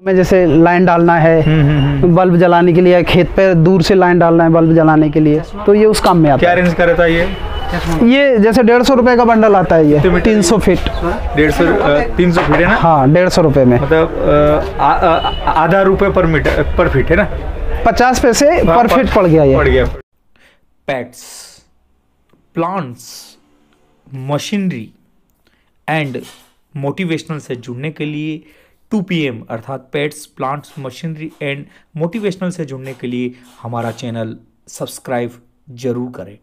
में जैसे लाइन डालना है, बल्ब जलाने के लिए, खेत पे दूर से लाइन डालना है बल्ब जलाने के लिए, तो ये उस काम में आता क्या है। रेंज का रहता है ये जैसे 150 रुपए का बंडल आता है, ये 300 फीट। 300 फीट है ना? हाँ, 150 रुपए में, मतलब आधा रुपए पर फीट है ना? 50 पैसे पर फीट पड़ गया ये। Pets, plants, machinery and motivational से जुड़ने के लिए 2 PM अर्थात pets, plants, machinery and motivational से जुड़ने के लिए हमारा चैनल सब्सक्राइब जरूर करें।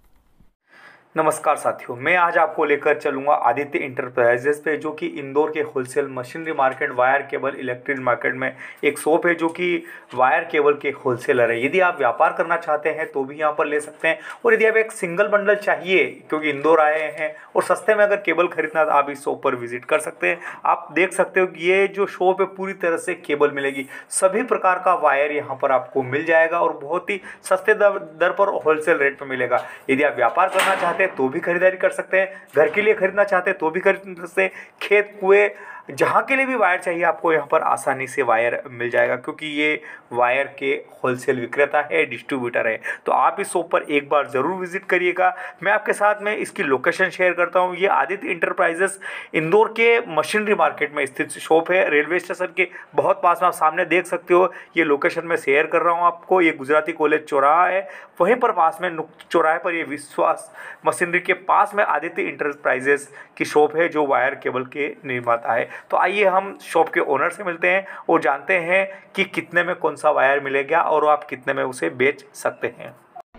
नमस्कार साथियों, मैं आज आपको लेकर चलूंगा आदित्य इंटरप्राइजेस पे, जो कि इंदौर के wholesale machinery market, wire cable, electric market में एक शॉप है जो कि वायर केबल के होलसेलर है। यदि आप व्यापार करना चाहते हैं तो भी यहाँ पर ले सकते हैं, और यदि आप एक सिंगल बंडल चाहिए क्योंकि इंदौर आए हैं और सस्ते में अगर केबल खरीदना तो आप इस शॉप पर विजिट कर सकते हैं। आप देख सकते हो कि ये जो शॉप है पूरी तरह से केबल मिलेगी, सभी प्रकार का वायर यहाँ पर आपको मिल जाएगा और बहुत ही सस्ते दर पर होलसेल रेट पर मिलेगा। यदि आप व्यापार करना चाहते हैं तो भी खरीदारी कर सकते हैं, घर के लिए खरीदना चाहते हैं तो भी खरीद सकते हैं, खेत कुएं जहाँ के लिए भी वायर चाहिए आपको यहाँ पर आसानी से वायर मिल जाएगा, क्योंकि ये वायर के होलसेल विक्रेता है, डिस्ट्रीब्यूटर है। तो आप इस शॉप पर एक बार ज़रूर विजिट करिएगा। मैं आपके साथ में इसकी लोकेशन शेयर करता हूँ। ये आदित्य इंटरप्राइजेस इंदौर के मशीनरी मार्केट में स्थित शॉप है, रेलवे स्टेशन के बहुत पास में। आप सामने देख सकते हो, ये लोकेशन में शेयर कर रहा हूँ आपको। ये गुजराती कॉलेज चौराहा है, वहीं पर पास में चौराहे पर ये विश्वास मशीनरी के पास में आदित्य इंटरप्राइजेस की शॉप है जो वायर केबल के निर्माता है। तो आइए हम शॉप के ओनर से मिलते हैं और जानते हैं कि कितने में कौन सा वायर मिलेगा और आप कितने में उसे बेच सकते हैं।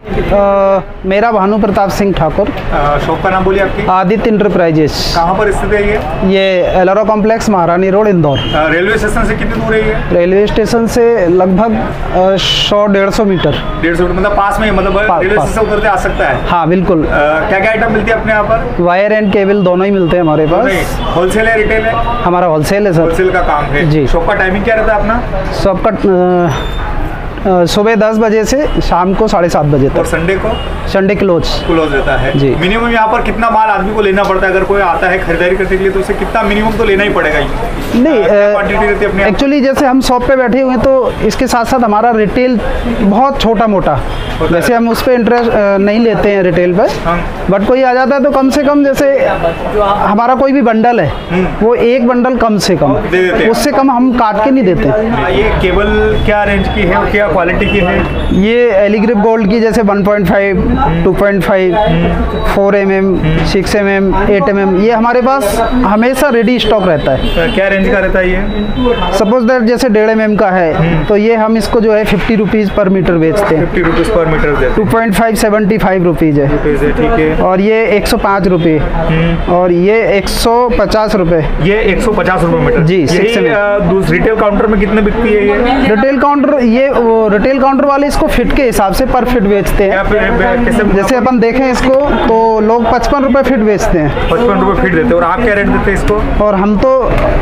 मेरा भानु प्रताप सिंह ठाकुर। शॉप का नाम बोलिए आपकी। आदित्य इंटरप्राइजेस। कहाँ पर स्थित है ये Ellora complex, Maharani road, Indore. Railway station से कितनी दूर है ये? स्टेशन स्टेशन से लगभग 100-150 मीटर। 150 मीटर मतलब पास में, मतलब रेलवे स्टेशन से उतरते आ सकता है। हाँ बिल्कुल। क्या क्या आइटम मिलती है अपने यहाँ पर? वायर एंड केबल दोनों ही मिलते हैं हमारे पास। होलसेल है, रिटेल है? हमारा होलसेल है सर। होलसेल का काम है जी। शॉप का टाइमिंग क्या रहता है अपना? शॉप का सुबह 10 बजे से शाम को 7:30 बजे तक। और संडे को? संडे क्लोज रहता है जी। मिनिमम यहाँ पर कितना माल आदमी को लेना पड़ता है? अगर कोई आता है खरीदारी करने के लिए तो उसे कितना मिनिमम तो लेना ही पड़ेगा? नहीं, एक्चुअली जैसे हम शॉप पे बैठे हुए हैं तो इसके साथ साथ हमारा रिटेल बहुत छोटा मोटा, जैसे हम उस पर इंटरेस्ट नहीं लेते हैं रिटेल पे। बट कोई आ जाता है तो कम से कम, जैसे हमारा कोई भी बंडल है वो एक बंडल कम से कम, उससे कम हम काट के नहीं देते। ये केबल क्या रेंज की है, क्या क्वालिटी की है? ये एलिग्रिप गोल्ड की, जैसे 1.5, 2.5, 4 mm, 6 mm, 8 mm, ये हमारे पास हमेशा रेडी स्टॉक रहता है। क्या रेंज का रहता है ये? सपोज दैट जैसे 1.5 mm का है तो ये हम इसको जो है 50 रुपीज़ पर मीटर बेचते हैं। 50 रुपीज़ पर मीटर देते हैं। 2.5 75 रुपीज़ है। ठीक है। और ये 105 रुपये और ये 150 रुपये। ये 150 रुपये मीटर जी। रिटेल काउंटर में कितने बिकती है ये? रिटेल काउंटर, ये रिटेल काउंटर वाले इसको फिट के हिसाब से पर फिट बेचते हैं। जैसे अपन देखें इसको तो लोग 55 रुपये फिट बेचते हैं। 55 रुपये फिट देते हैं। और आप क्या रेट देते हैं इसको? और हम तो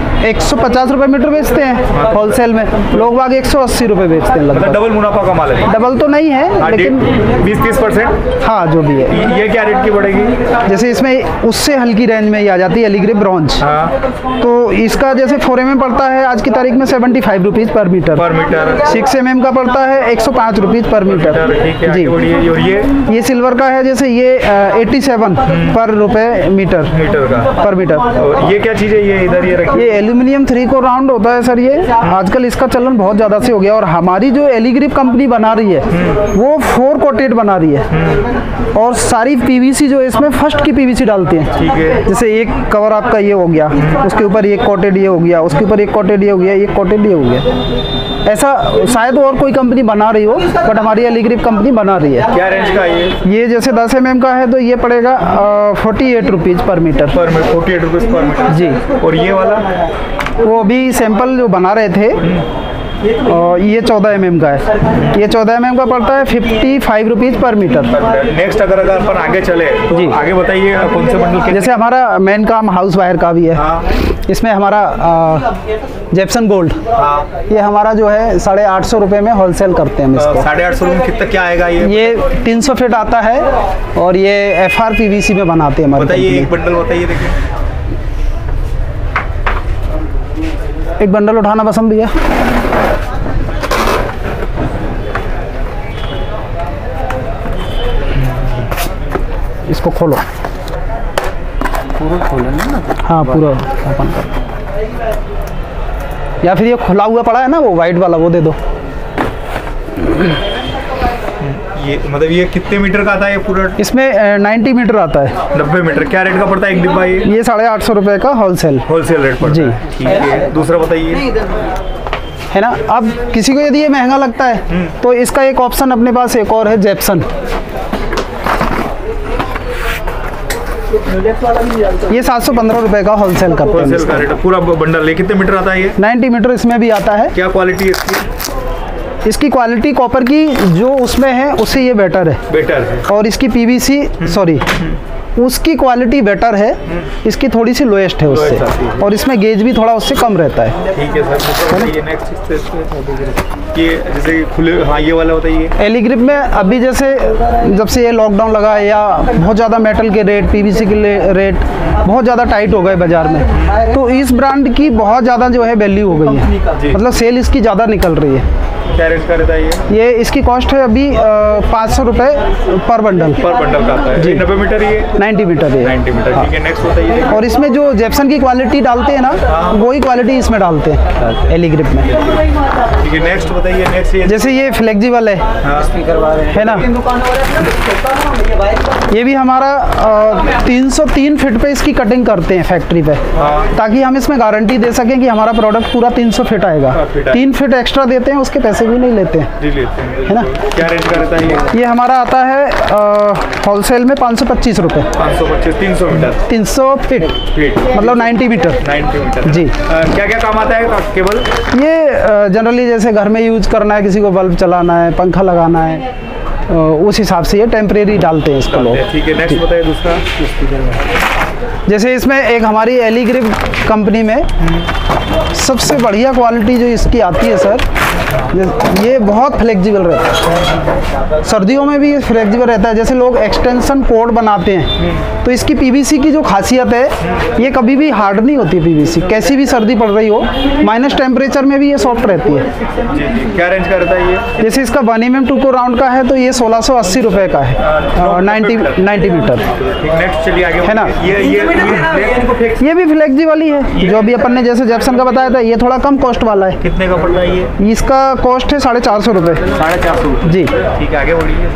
150 रुपये मीटर बेचते हैं होलसेल में, लोग बाग 180 रुपये बेचते हैं। मतलब डबल मुनाफा का माल है? डबल तो नहीं है, लेकिन 20-30%। हाँ, जो भी है। ये क्या रेट की पड़ेगी? जैसे इसमें उससे हल्की रेंज में ही आ जाती है एलिग्रिप ब्रॉन्ज। तो इसका जैसे 4 mm पड़ता है आज की तारीख में 75 रुपीज़ पर मीटर। 6 mm का पड़ता है 105 रुपीज़ पर मीटर जी। और ये सिल्वर का है, जैसे ये 87 पर रुपए मीटर का पर मीटर। और ये क्या चीज़ है ये इधर ये रखी? ये एल्यूमिनियम 3 कोर राउंड होता है सर। ये आजकल इसका चलन बहुत ज़्यादा से हो गया, और हमारी जो एलिग्रिप कंपनी बना रही है वो 4 कोटेड बना रही है, और सारी पीवीसी जो है इसमें फर्स्ट की पीवीसी डालती है। ठीक है। जैसे एक कवर आपका ये हो गया, उसके ऊपर एक कोटेड ये हो गया, उसके ऊपर एक कोटेड ये हो गया, एक कोटेड ये हो गया। ऐसा शायद और कोई कंपनी बना रही हो, बट हमारी एलिग्रिप कंपनी बना रही है। क्या रेंज का ये जैसे 10 mm का है तो ये पड़ेगा 48 rupees per metre. 48 rupees per metre जी। और ये वाला? वो अभी सैंपल जो बना रहे थे, और ये 14 mm का है। ये 14 mm का पड़ता है 55 रुपीज़ पर मीटर। नेक्स्ट अगर अपन आगे चले तो जी आगे बताइए कौन से बंडल के? जैसे हमारा मेन काम हाउस वायर का भी है। इसमें हमारा जेप्सन गोल्ड, ये हमारा जो है 850 रुपये में होलसेल करते हैं हम इसको। 850 रुपये में कितना क्या आएगा ये 300 फीट आता है, और ये FRPVC में बनाते हैं हमारे। बताइए एक बंडल बताइए। देखिए एक बंडल उठाना पसंद भैया। इसको खोलो, पूरा खोलना ना। हाँ पूरा ओपन कर, या फिर ये खुला हुआ पड़ा है ना वो वाइट वाला, वो दे दो। ये मतलब ये कितने मीटर का आता है ये पूरा? इसमें 90 मीटर आता है। 90 मीटर। क्या रेट का पड़ता है एक डिब्बा ये? 850 रुपये का होलसेल रेट पड़ता जी। है। ठीक है, दूसरा बताइए। है ना। अब किसी को यदि ये महंगा लगता है तो इसका एक ऑप्शन अपने पास एक और है, जेप्सन। ये 715 रुपये का होलसेल का रेट। पूरा बंडल कितने मीटर आता है ये? 90 मीटर इसमें भी आता है। क्या क्वालिटी है इसकी? इसकी क्वालिटी कॉपर की जो उसमें है उससे ये बेटर है। और इसकी पीवीसी सॉरी उसकी क्वालिटी बेटर है, इसकी थोड़ी सी लोएस्ट है उससे, और इसमें गेज भी थोड़ा उससे कम रहता है। ठीक है सर। ये नेक्स्ट ये जैसे खुले, हाँ ये वाला बताइए। एली ग्रिप में अभी जैसे जब से ये लॉकडाउन लगा है या बहुत ज़्यादा मेटल के रेट, पीवीसी के रेट बहुत ज़्यादा टाइट हो गए बाज़ार में, तो इस ब्रांड की बहुत ज़्यादा जो है वैल्यू हो गई है, मतलब सेल इसकी ज़्यादा निकल रही है। क्या रेट का रहता है ये इसकी कॉस्ट है अभी 500 रुपये पर बंडल का आता है जी। 90 मीटर ये 90 मीटर है। 90 मीटर। ठीक है, नेक्स्ट बताइए। और इसमें जो जेप्सन की क्वालिटी डालते हैं ना, वही क्वालिटी इसमें डालते हैं एली ग्रिप में। ठीक है, नेक्स्ट बताइए। नेक्स्ट ये जैसे ये फ्लेक्सिबल है, है ना। ये भी हमारा 303 फीट पे इसकी कटिंग करते हैं फैक्ट्री पे, ताकि हम इसमें गारंटी दे सकें कि हमारा प्रोडक्ट पूरा 300 फीट आएगा। 3 फीट एक्स्ट्रा देते हैं, उसके पैसे भी नहीं लेते हैं, है ना। क्या रेट का रहता है ये हमारा आता है होलसेल में 525 रुपये। 525 300 मीटर 300 फीट मतलब 90 मीटर। 90 मीटर जी। क्या क्या काम आता है केबल? ये जनरली जैसे घर में यूज करना है, किसी को बल्ब चलाना है, पंखा लगाना है, उस हिसाब से ये टेम्परेरी डालते हैं इसको लोग। ठीक है, नेक्स्ट बताइए दूसरा। जैसे इसमें एक हमारी एली ग्रिप कंपनी में सबसे बढ़िया क्वालिटी जो इसकी आती है सर, ये बहुत फ्लेक्सिबल रहता है, सर्दियों में भी ये फ्लेक्सिबल रहता है। जैसे लोग एक्सटेंशन कोड बनाते हैं, तो इसकी पीवीसी की जो खासियत है, ये कभी भी हार्ड नहीं होती पीवीसी, कैसी भी सर्दी पड़ रही हो, माइनस टेम्परेचर में भी ये सॉफ्ट रहती है। जी। क्या रेंज का रहता है ये? जैसे इसका 1 mm 2 को राउंड का है तो ये 1680 रुपये का है, 90 मीटर। नेक्स्ट चलिए आगे, है ना। ये भी फ्लेक्सिबल ही है, जो अभी अपन ने जैसे जेप्सन का बताया था, ये थोड़ा कम कॉस्ट वाला है। कितने का पड़ता है ये? इसका कॉस्ट है 450 रुपये। 450 जी। ठीक है, आगे बढ़िए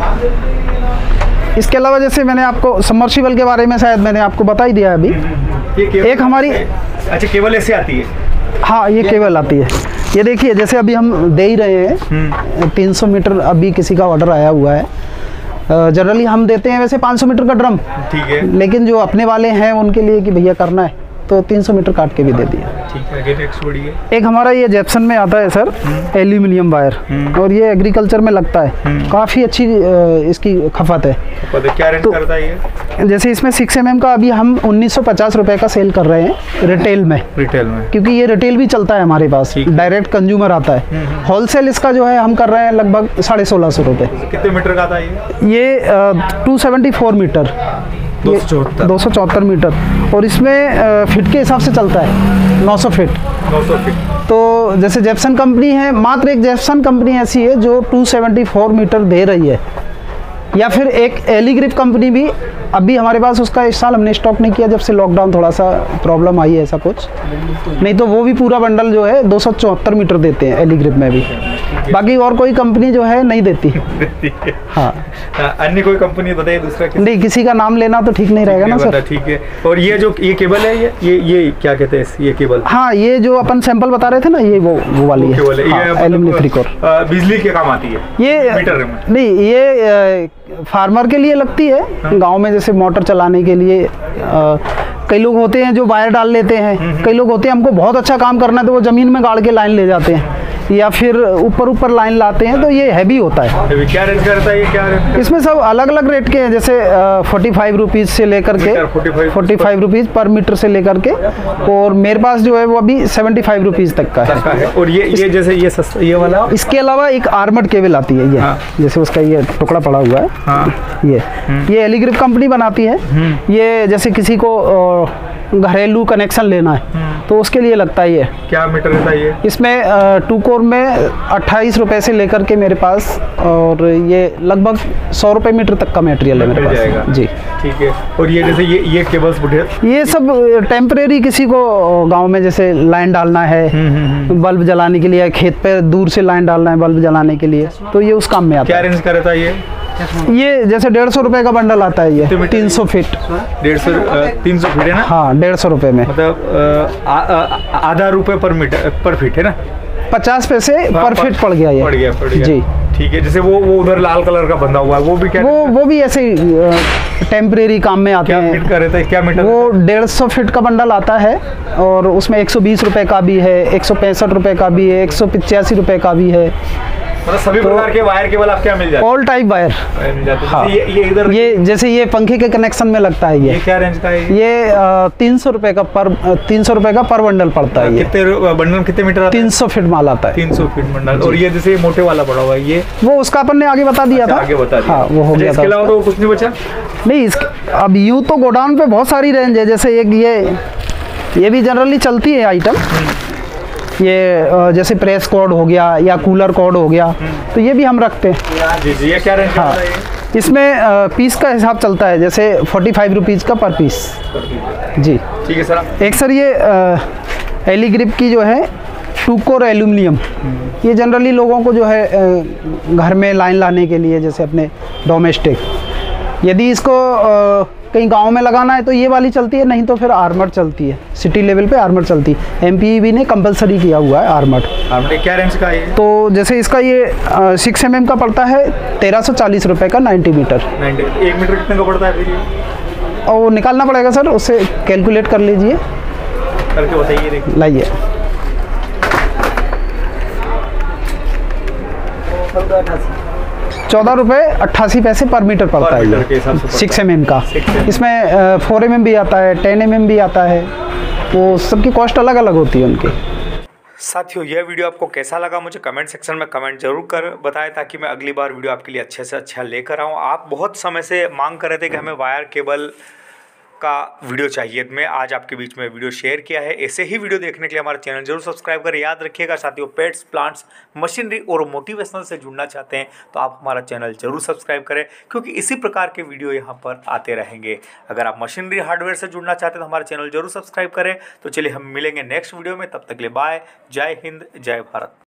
सर। इसके अलावा जैसे मैंने आपको सबमर्सिबल के बारे में शायद मैंने आपको बता ही दिया है अभी। एक हमारी अच्छा केबल ऐसे आती है? हाँ, ये केबल आती है। ये देखिए, जैसे अभी हम दे ही रहे हैं 300 मीटर, अभी किसी का ऑर्डर आया हुआ है। जनरली हम देते हैं वैसे 500 मीटर का ड्रम, ठीक है, लेकिन जो अपने वाले हैं उनके लिए कि भैया करना है तो 300 मीटर काट के भी दे दिया। ठीक है, आगे नेक्स्ट बढ़िए। एक हमारा ये जेप्सन में आता है सर, एल्यूमिनियम वायर, और ये एग्रीकल्चर में लगता है, काफ़ी अच्छी इसकी खपत है। क्या रेट करता है ये? जैसे इसमें 6 mm का अभी हम 1950 रुपये का सेल कर रहे हैं रिटेल में, क्योंकि ये रिटेल भी चलता है हमारे पास, डायरेक्ट कंज्यूमर आता है। होलसेल इसका जो है हम कर रहे हैं लगभग 1650 रुपये। कितने मीटर का आता है ये 274 मीटर, 274 मीटर, और इसमें फिट के हिसाब से चलता है 900 फिट। तो जैसे जेप्सन कंपनी है, मात्र एक जेप्सन कंपनी ऐसी है जो 274 मीटर दे रही है, या फिर एक एली ग्रिप कंपनी भी अभी हमारे पास, उसका इस साल हमने स्टॉक नहीं किया जब से लॉकडाउन थोड़ा सा प्रॉब्लम आई है, ऐसा कुछ नहीं तो वो भी पूरा बंडल जो है 274 मीटर देते हैं एली ग्रिप में भी। बाकी और कोई कंपनी जो है नहीं देती। हाँ, अन्य कोई कंपनी बताइए दूसरा? नहीं, किसी का नाम लेना तो ठीक नहीं रहेगा ना सर। ठीक है। और ये जो ये केबल है, ये क्या कहते हैं ये केबल? हाँ, ये जो अपन सैंपल बता रहे थे ना, ये वो वाली है, एल्यूमिनियम 3 कोर। बिजली के काम आती है ये? मीटर में नहीं, ये फार्मर के लिए लगती है, गांव में जैसे मोटर चलाने के लिए। कई लोग होते हैं जो वायर डाल लेते हैं, कई लोग होते हैं हमको बहुत अच्छा काम करना है तो वो ज़मीन में गाड़ के लाइन ले जाते हैं। या फिर ऊपर लाइन लाते हैं तो ये हैवी होता है। अभी क्या रेंज करता है ये, क्या रेंज? इसमें सब अलग अलग रेट के हैं, जैसे 45 रुपीज़ से लेकर के 45 रुपीज़ पर मीटर से लेकर के, और मेरे पास जो है वो अभी 75 रुपीज़ तक का है। और ये जैसे ये सस्ता ये वाला, इसके अलावा एक आर्मर्ड केबल आती है ये, हाँ। जैसे उसका ये टुकड़ा पड़ा हुआ है, हाँ। ये एलिग्रिप कंपनी बनाती है। ये जैसे किसी को घरेलू कनेक्शन लेना है तो उसके लिए लगता है। ये क्या मीटर रहता है ये? इसमें 2 कोर में 28 रुपए से लेकर के मेरे पास, और ये लगभग 100 रुपए मीटर तक का मटेरियल है मेरे पास जी। ठीक है। और ये जैसे ये केबल्स बुढ़े, ये सब टेम्परेरी किसी को गांव में जैसे लाइन डालना है, बल्ब जलाने के लिए, खेत पे दूर से लाइन डालना है बल्ब जलाने के लिए, तो ये उस काम में आता है। क्या रेंज का रहता है ये? ये जैसे 150 रुपए का बंडल आता है, ये 300 फीट। 300 फीट है ना? हाँ, 150 रुपए में, मतलब आधा रुपए पर फीट है ना? 50 पैसे पर फीट पड़ गया ये। पड़ गया जी। ठीक है। जैसे वो उधर लाल कलर का बंधा हुआ है, वो भी क्या? वो भी ऐसे टेम्परेरी काम में आते हैं। क्या फीट का रहता है, क्या मीटर? वो 150 फीट का बंडल आता है, और उसमें 120 रुपए का भी है, 165 रुपए का भी है, 185 रुपए का भी है। मतलब सभी प्रकार के वायर केबल आपके यहाँ मिल जाते हैं? ऑल टाइप वायर मिल जाते हैं। हाँ। ये इधर ये जैसे ये पंखे के कनेक्शन में लगता है। ये क्या रेंज का है? ये 300 रुपए का पर बंडल पड़ता है। कितने बंडल, कितने मीटर आता है? 300 फीट माल आता है। 300 फीट बंडल। और ये जैसे मोटे वाला पड़ा हुआ है, ये वो उसका अपन ने आगे बता दिया था। आगे बता दिया। हाँ, वो हो गया था। इसके अलावा तो कुछ नहीं बचा? नहीं, अब यूँ तो गोडाउन पे बहुत सारी रेंज है। जैसे एक ये भी जनरली चलती है आइटम, ये जैसे प्रेस कॉर्ड हो गया या कूलर कॉर्ड हो गया, तो ये भी हम रखते हैं। जी जी। ये क्या रेंज? हाँ, इसमें पीस का हिसाब चलता है, जैसे 45 रुपीज़ का पर पीस जी। ठीक है सर। एक सर ये एलिग्रिप की जो है 2 कोर एल्यूमिनियम, ये जनरली लोगों को जो है घर में लाइन लाने के लिए, जैसे अपने डोमेस्टिक, यदि इसको कहीं गांव में लगाना है तो ये वाली चलती है, नहीं तो फिर आर्मर्ड चलती है। सिटी लेवल पे आर्मर्ड चलती है। MPEB ने कंपलसरी किया हुआ है आर्मर्ड। क्या रेंज का है? तो जैसे इसका ये 6 mm का पड़ता है 1340 रुपए का, 90 मीटर। 1 मीटर कितने का पड़ता है फिर ये? और वो निकालना पड़ेगा सर, उससे कैलकुलेट कर लीजिए, करके बताइए। लाइए। 14 रुपये 88 पैसे पर मीटर पड़ता है ये 6 mm का। इसमें 4 mm भी आता है, 10 mm भी आता है, वो सबकी कॉस्ट अलग अलग होती है उनकी। साथियों, यह वीडियो आपको कैसा लगा मुझे कमेंट सेक्शन में कमेंट जरूर कर बताएं, ताकि मैं अगली बार वीडियो आपके लिए अच्छे से अच्छा लेकर आऊँ। आप बहुत समय से मांग कर रहे थे कि हमें वायर केबल का वीडियो चाहिए, मैं आज आपके बीच में वीडियो शेयर किया है। ऐसे ही वीडियो देखने के लिए हमारा चैनल जरूर सब्सक्राइब करें। याद रखिएगा साथियों, पेट्स, प्लांट्स, मशीनरी और मोटिवेशनल से जुड़ना चाहते हैं तो आप हमारा चैनल जरूर सब्सक्राइब करें, क्योंकि इसी प्रकार के वीडियो यहाँ पर आते रहेंगे। अगर आप मशीनरी हार्डवेयर से जुड़ना चाहते हैं तो हमारा चैनल जरूर सब्सक्राइब करें। तो चलिए हम मिलेंगे नेक्स्ट वीडियो में, तब तक के लिए बाय। जय हिंद, जय भारत।